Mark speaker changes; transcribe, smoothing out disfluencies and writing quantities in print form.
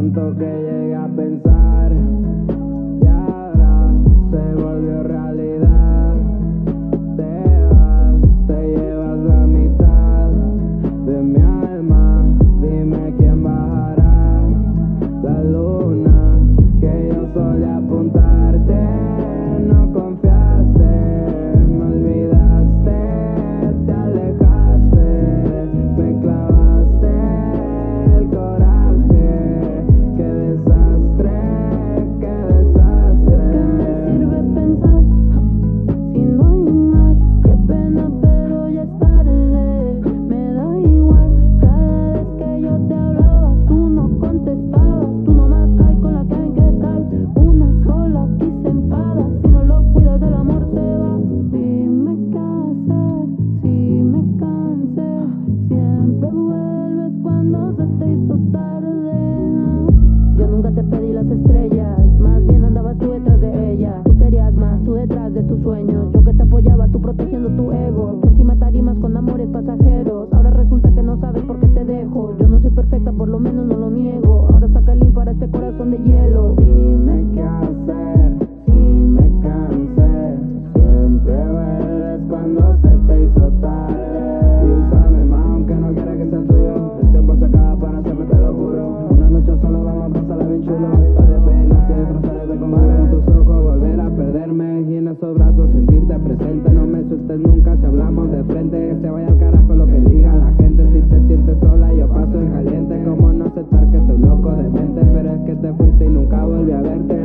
Speaker 1: tanto que llegué a pensar y ahora se volvió realidad. Te vas, te llevas la mitad de mi alma. Dime quién bajará la luna que yo solía apuntarte. No confiaste, me olvidaste, te alejaste, me clavaste el coraje. Qué desastre, qué desastre.
Speaker 2: ¿De qué me sirve pensar si no hay más? Qué pena, pero ya es tarde. Me da igual, cada vez que yo te hablaba, tú no contestabas. Tú nomás ay con la que hay, ¿qué tal? Una sola aquí se enfada. Si no lo cuidas, el amor se va. Dime qué hacer, si me cansé. Siempre vuelves cuando se te hizo tarde. Yo nunca te pedí las estrellas, más bien andabas tú detrás de ella. Tú querías más, tú detrás de tus sueños. Yo que te apoyaba, tú protegiendo tu ego. Tú encima tarimas con amores pasajeros. Ahora resulta que no sabes por qué te dejo. Yo no soy perfecta, por lo menos no lo niego. Ahora saca el para este corazón de hielo.
Speaker 1: Dime qué hacer, si me cansé. Siempre vuelves cuando se te hizo tarde. Y úsame más aunque no quiera que sea tuyo. El tiempo se acaba para siempre, te lo juro. Una noche sola vamos a pasarla bien chulo. La despedirnos y destrozar de comer en tus ojos. Volver a perderme y en esos brazos sentirte presente. No me sueltes nunca si hablamos de frente. Que se vaya al carajo lo que diga la gente. Si te sientes sola yo paso en caliente. Como no aceptar que estoy loco de mente. Pero es que te fuiste y nunca volví a verte.